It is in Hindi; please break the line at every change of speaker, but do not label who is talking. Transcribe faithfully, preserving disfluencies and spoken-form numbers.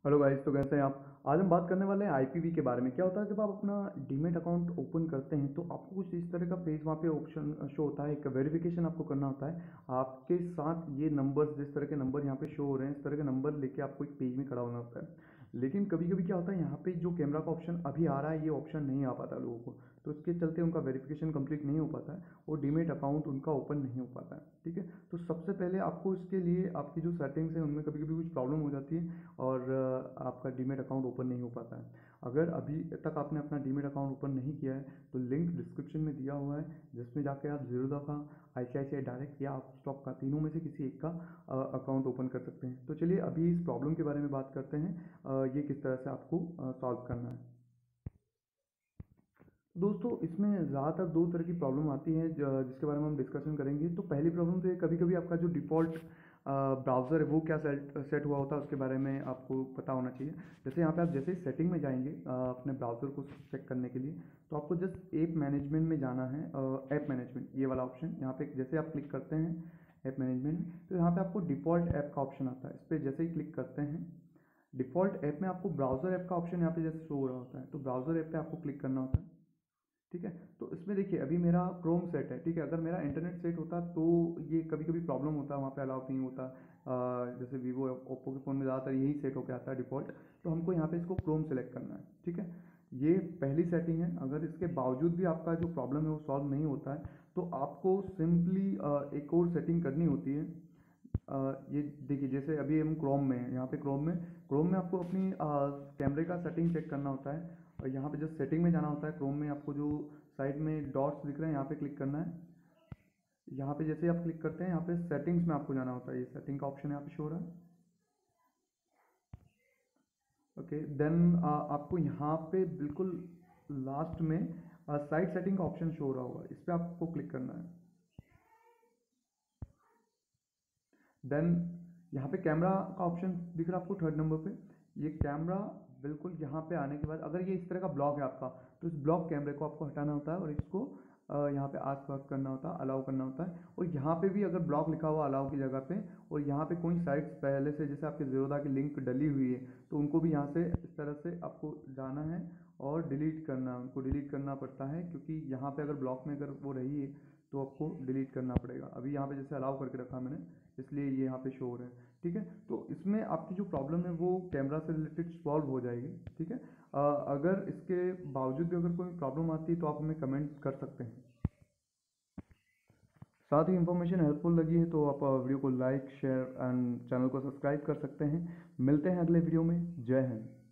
हेलो गाइस, तो कैसे हैं आप। आज हम बात करने वाले हैं आईपीवी के बारे में। क्या होता है जब आप अपना डीमेट अकाउंट ओपन करते हैं तो आपको कुछ इस तरह का पेज वहाँ पे ऑप्शन शो होता है। एक वेरिफिकेशन आपको करना होता है। आपके साथ ये नंबर्स, जिस तरह के नंबर यहाँ पे शो हो रहे हैं, इस तरह के नंबर लेके आपको एक पेज में खड़ा होना होता है। लेकिन कभी कभी क्या होता है, यहाँ पे जो कैमरा का ऑप्शन अभी आ रहा है ये ऑप्शन नहीं आ पाता लोगों को, तो इसके चलते उनका वेरिफिकेशन कंप्लीट नहीं हो पाता है और डीमेट अकाउंट उनका ओपन नहीं हो पाता है। ठीक है, तो सबसे पहले आपको इसके लिए आपकी जो सेटिंग्स हैं उनमें कभी कभी कुछ प्रॉब्लम हो जाती है और अ, आपका डीमेट अकाउंट ओपन नहीं हो पाता है। अगर अभी तक आपने अपना डीमेट अकाउंट ओपन नहीं किया है तो लिंक डिस्क्रिप्शन में दिया हुआ है, जिसमें जाके आप ज़ीरोधा का, आईसीआईसीआई डायरेक्ट या आप स्टॉक का, तीनों में से किसी एक का अकाउंट ओपन कर सकते हैं। तो चलिए अभी इस प्रॉब्लम के बारे में बात करते हैं, अ, ये किस तरह से आपको सॉल्व करना है। दोस्तों, इसमें ज़्यादातर दो तरह की प्रॉब्लम आती है ज- जिसके बारे में हम डिस्कशन करेंगे। तो पहली प्रॉब्लम तो ये, कभी कभी आपका जो डिफ़ॉल्ट ब्राउज़र है वो क्या सेट सेट हुआ होता है उसके बारे में आपको पता होना चाहिए। जैसे यहाँ पे आप जैसे ही सेटिंग में जाएंगे अ, अपने ब्राउज़र को चेक करने के लिए, तो आपको जस्ट ऐप मैनेजमेंट में जाना है। ऐप मैनेजमेंट, ये वाला ऑप्शन यहाँ पे जैसे आप क्लिक करते हैं ऐप मैनेजमेंट में, तो यहाँ पे आपको डिफ़ॉल्ट ऐप का ऑप्शन आता है। इस पर जैसे ही क्लिक करते हैं, डिफ़ॉल्ट ऐप में आपको ब्राउज़र ऐप का ऑप्शन यहाँ पे जैसे शो हो रहा होता है, तो ब्राउज़र ऐप पे आपको क्लिक करना होता है। ठीक है, तो इसमें देखिए अभी मेरा क्रोम सेट है। ठीक है, अगर मेरा इंटरनेट सेट होता तो ये कभी कभी प्रॉब्लम होता, वहाँ पे अलाउ नहीं होता। अ, जैसे वीवो ओप्पो के फ़ोन में ज़्यादातर यही सेट होकर आता है डिफ़ॉल्ट। तो हमको यहाँ पे इसको क्रोम सेलेक्ट करना है। ठीक है, ये पहली सेटिंग है। अगर इसके बावजूद भी आपका जो प्रॉब्लम है वो सॉल्व नहीं होता है तो आपको सिंपली एक और सेटिंग करनी होती है। अ, ये देखिए, जैसे अभी हम क्रोम में हैं, यहाँ पे क्रोम में क्रोम में आपको अपनी कैमरे का सेटिंग चेक करना होता है और यहाँ पे जस्ट सेटिंग में जाना होता है। क्रोम में आपको जो साइड में डॉट्स दिख रहे हैं यहाँ पे क्लिक करना है। यहाँ पे जैसे आप क्लिक करते हैं, यहाँ पे सेटिंग्स में आपको जाना होता है। ये सेटिंग का ऑप्शन यहाँ पे शो हो रहा है। ओके, देन आपको यहाँ पे बिल्कुल लास्ट में साइड सेटिंग का ऑप्शन शो हो रहा होगा, इस पर आपको क्लिक करना है। देन यहाँ पे कैमरा का ऑप्शन दिख रहा है आपको थर्ड नंबर पे। ये कैमरा बिल्कुल यहाँ पे आने के बाद, अगर ये इस तरह का ब्लॉक है आपका, तो इस ब्लॉक कैमरे को आपको हटाना होता है और इसको अ, यहाँ पे आस पास करना होता है, अलाउ करना होता है। और यहाँ पे भी अगर ब्लॉक लिखा हुआ अलाउ की जगह पे, और यहाँ पे कोई साइट्स पहले से जैसे आपके ज़ीरोधा की लिंक डली हुई है, तो उनको भी यहाँ से इस तरह से आपको जाना है और डिलीट करना, उनको डिलीट करना पड़ता है, क्योंकि यहाँ पे अगर ब्लॉक में अगर वो रही है तो आपको डिलीट करना पड़ेगा। अभी यहाँ पे जैसे अलाउ करके रखा मैंने, इसलिए ये यहाँ पे शो हो रहा है। ठीक है, तो इसमें आपकी जो प्रॉब्लम है वो कैमरा से रिलेटेड सॉल्व हो जाएगी। ठीक है, अ, अगर इसके बावजूद भी अगर कोई प्रॉब्लम आती है तो आप हमें कमेंट कर सकते हैं। साथ ही इन्फॉर्मेशन हेल्पफुल लगी है तो आप वीडियो को लाइक, शेयर एंड चैनल को सब्सक्राइब कर सकते हैं। मिलते हैं अगले वीडियो में। जय हिंद।